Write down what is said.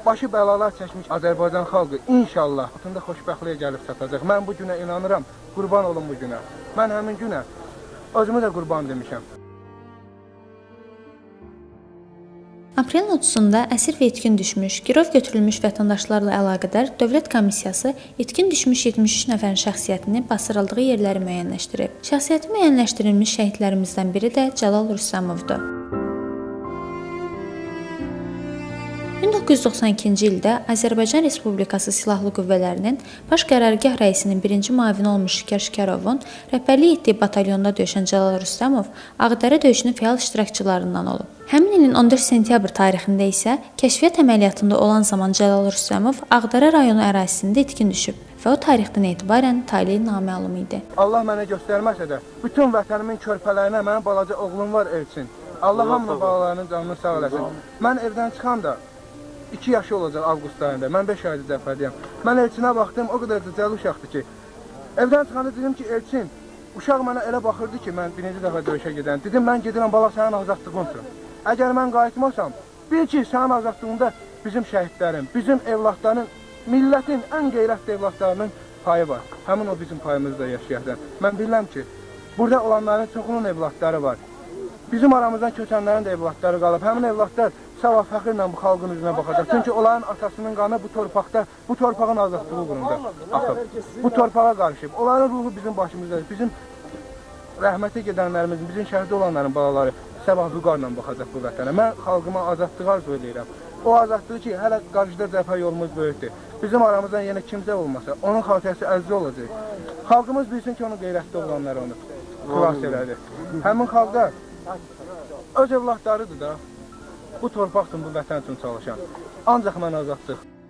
başı bəlalar çəkmiş Azərbaycan xalqı inşallah altında xoşbəxtliyə gəlib çatacaq. Mən bu günə inanıram, qurban olum bu günə. Mən həmin günə özümü də qurban demişəm. Aprelin 30-da əsir və itkin düşmüş, girov götürülmüş vətəndaşlarla əlaqədar Dövlət Komissiyası itkin düşmüş 73 nəfərin şəxsiyyətini basdırıldığı yerləri müəyyənləşdirib. Şəxsiyyəti müəyyənləşdirilmiş şəhidlərimizdən biri də Cəlal Rüstəmovdur. 1992-ci ildə Azərbaycan Respublikası Silahlı Qüvvələrinin Baş Qərargah rəisinin birinci müavini olmuş Şikər Şikərovun rəhbərlik etdiyi batalyonda döyüşən Cəlal Rüstəmov Ağdərə döyüşünün fəal iştirakçılarından olub. Həmin ilin 14 sentyabr tarixində isə kəşfiyyat əməliyyatında olan zaman Cəlal Rüstəmov Ağdərə rayonu ərazisində itkin düşüb və o tarixdən etibarən taleyi naməlum idi. Allah mənə göstərməsə də, bütün vətənimin körpələrinə mənim balaca oğlum var Elçin. Allah hamının balalarının canını sağ eləsin. Mən evdən çıxanda 2 yaşı olacaq avqust ayında. Mən 5 aydır cəbhədəyəm. Mən Elçinə baxdım, o qədər dəcəl uşaqdır ki, evdən çıxanda dedim ki, Elçin, uşaq mənə elə baxırdı ki, mən birinci dəfə döyüşə gedən. Dedim, mən gedirəm, bala sənin azadlığındır. Əgər mən qayıtmasam, bil ki, sənin azadlığında bizim şəhidlərin, bizim evlatların, millətin ən qeyrətli evlatlarının payı var. Həmin o bizim payımızda yaşayacaq. Mən bilirəm ki, burada olanların çoxunun evlatları var. Bizim aramızdan köçənlərin də evlatları qalıb. Həmin evlatlar sabah fəxrlə bu xalqın üzünə baxacaq. Çünki onların atasının qanı bu torpaqda, bu torpağın azadlığı uğrunda axıb. Bu torpağa qarışıb. Onların ruhu bizim başımızdadır. Bizim rəhmətə gedənlərimizin, bizim şəhiddə olanların balaları sabah vüqarla baxacaq bu vətənə. Mən xalqıma azadlığı arzu edirəm. O azadlığı ki, hələ qarşıda cəbhə yolumuz böyükdür. Bizim aramızdan yenə kimsə olmasa, onun xatirəsi əziz olacaq. Xalqımız bilsin ki, onun qeyrətli olanları onu xilas elədi. Həmin xalqda öz evlatlarıdır da. Bu torpaqdır bu vətən üçün çalışan. Ancaq mən azadlıq.